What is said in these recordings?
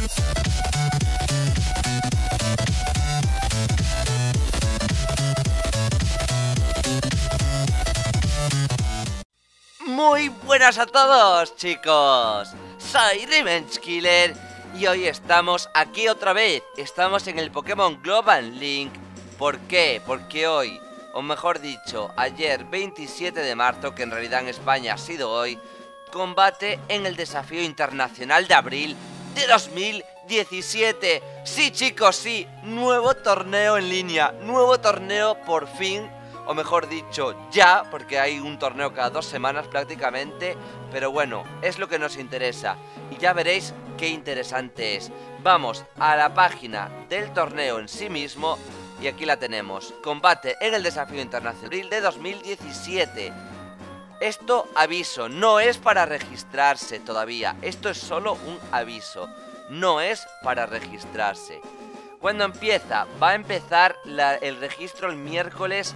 Muy buenas a todos, chicos. Soy Revenge Killer y hoy estamos aquí otra vez. Estamos en el Pokémon Global Link. ¿Por qué? Porque hoy, o mejor dicho, ayer 27 de marzo, que en realidad en España ha sido hoy, combate en el desafío internacional de abril de 2017. Sí, chicos, sí, nuevo torneo en línea, nuevo torneo por fin. O mejor dicho, ya, porque hay un torneo cada 2 semanas prácticamente. Pero bueno, es lo que nos interesa y ya veréis qué interesante es. Vamos a la página del torneo en sí mismo y aquí la tenemos. Combate en el desafío internacional de 2017. Esto, aviso, no es para registrarse todavía. Esto es solo un aviso, no es para registrarse. ¿Cuándo empieza? Va a empezar el registro el miércoles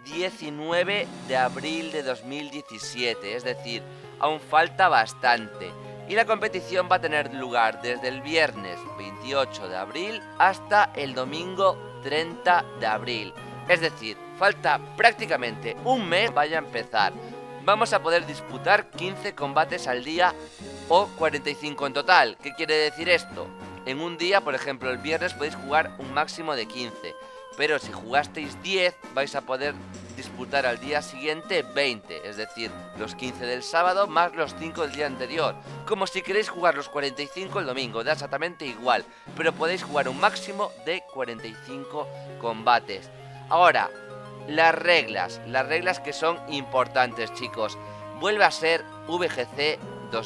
19 de abril de 2017, es decir, aún falta bastante. Y la competición va a tener lugar desde el viernes 28 de abril hasta el domingo 30 de abril. Es decir, falta prácticamente un mes vaya a empezar. Vamos a poder disputar 15 combates al día o 45 en total. ¿Qué quiere decir esto? En un día, por ejemplo, el viernes podéis jugar un máximo de 15. Pero si jugasteis 10, vais a poder disputar al día siguiente 20. Es decir, los 15 del sábado más los 5 del día anterior. Como si queréis jugar los 45 el domingo, da exactamente igual. Pero podéis jugar un máximo de 45 combates. Ahora, las reglas que son importantes, chicos. Vuelve a ser VGC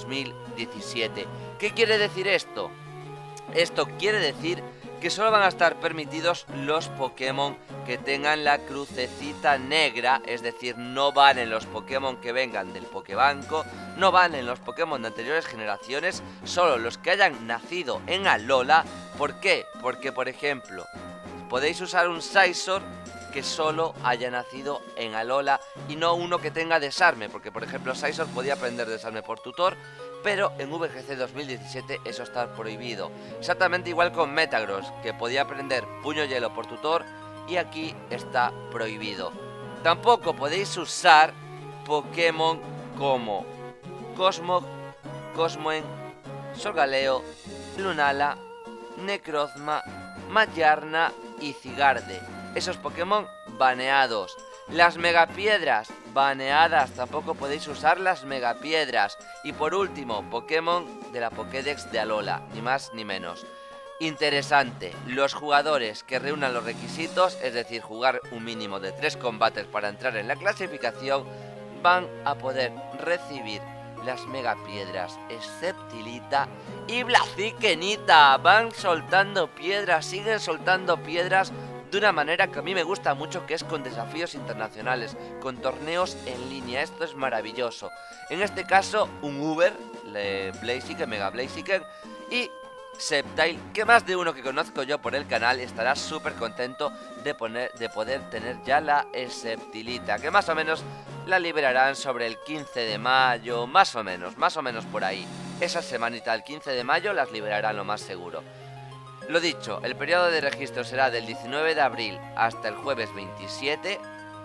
2017. ¿Qué quiere decir esto? Esto quiere decir que solo van a estar permitidos los Pokémon que tengan la crucecita negra, es decir, no valen los Pokémon que vengan del Pokébanco, no valen los Pokémon de anteriores generaciones, solo los que hayan nacido en Alola. ¿Por qué? Porque, por ejemplo, podéis usar un Scizor que solo haya nacido en Alola y no uno que tenga desarme, porque, por ejemplo, Scizor podía aprender desarme por tutor, pero en VGC 2017 eso está prohibido. Exactamente igual con Metagross, que podía aprender puño hielo por tutor y aquí está prohibido. Tampoco podéis usar Pokémon como Cosmog, Cosmoem, Solgaleo, Lunala, Necrozma, Magearna y Zygarde. Esos Pokémon baneados. Las megapiedras baneadas, tampoco podéis usar las megapiedras. Y por último, Pokémon de la Pokédex de Alola, ni más ni menos. Interesante, los jugadores que reúnan los requisitos, es decir, jugar un mínimo de 3 combates para entrar en la clasificación, van a poder recibir las megapiedras Sceptilita y Blazikenita. Van soltando piedras, siguen soltando piedras de una manera que a mí me gusta mucho, que es con desafíos internacionales, con torneos en línea. Esto es maravilloso. En este caso, un Uber, Blaziken, Mega Blaziken y Sceptile, que más de uno que conozco yo por el canal estará súper contento de poder tener ya la Sceptilita, que más o menos la liberarán sobre el 15 de mayo, más o menos por ahí. Esa semanita del 15 de mayo las liberarán lo más seguro. Lo dicho, el periodo de registro será del 19 de abril hasta el jueves 27,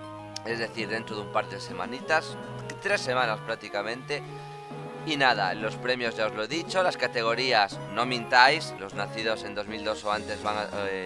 es decir, dentro de un par de semanitas, 3 semanas prácticamente. Y nada, los premios ya os lo he dicho, las categorías no mintáis, los nacidos en 2002 o antes van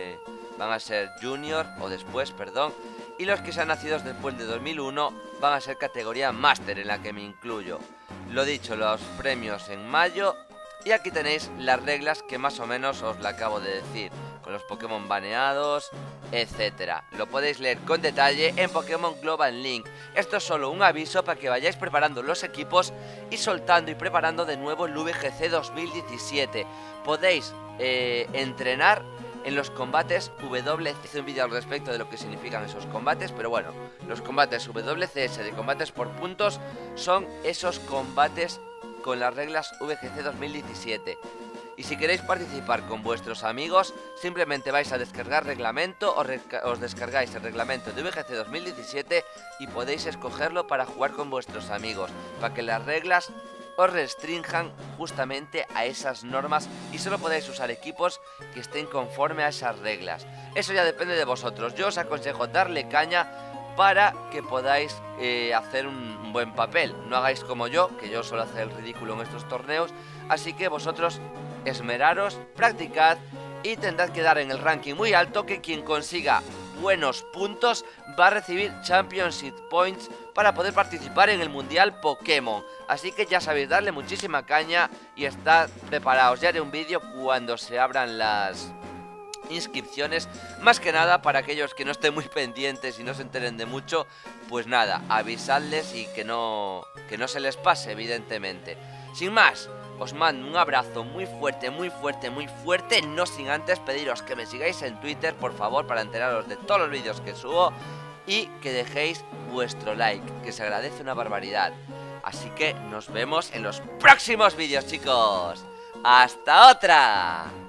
a ser Junior o después, perdón, y los que sean nacidos después de 2001 van a ser categoría Master, en la que me incluyo. Lo dicho, los premios en mayo. Y aquí tenéis las reglas que más o menos os la acabo de decir, con los Pokémon baneados, etcétera. Lo podéis leer con detalle en Pokémon Global Link. Esto es solo un aviso para que vayáis preparando los equipos y soltando y preparando de nuevo el VGC 2017. Podéis entrenar en los combates WCS. Hice un vídeo al respecto de lo que significan esos combates, pero bueno, los combates WCS de combates por puntos son esos combates con las reglas VGC 2017. Y si queréis participar con vuestros amigos, simplemente vais a descargar reglamento, os descargáis el reglamento de VGC 2017 y podéis escogerlo para jugar con vuestros amigos, para que las reglas os restrinjan justamente a esas normas y solo podéis usar equipos que estén conforme a esas reglas. Eso ya depende de vosotros. Yo os aconsejo darle caña para que podáis hacer un buen papel. No hagáis como yo, que yo suelo hacer el ridículo en estos torneos. Así que vosotros esmeraros, practicad y tendrán que dar en el ranking muy alto, que quien consiga buenos puntos va a recibir Championship Points para poder participar en el Mundial Pokémon. Así que ya sabéis, darle muchísima caña y estad preparados. Ya haré un vídeo cuando se abran las inscripciones, más que nada para aquellos que no estén muy pendientes y no se enteren de mucho, pues nada, avisadles y que no se les pase, evidentemente. Sin más, os mando un abrazo muy fuerte, muy fuerte, muy fuerte. No sin antes pediros que me sigáis en Twitter, por favor, para enteraros de todos los vídeos que subo, y que dejéis vuestro like, que se agradece una barbaridad. Así que nos vemos en los próximos vídeos, chicos. ¡Hasta otra!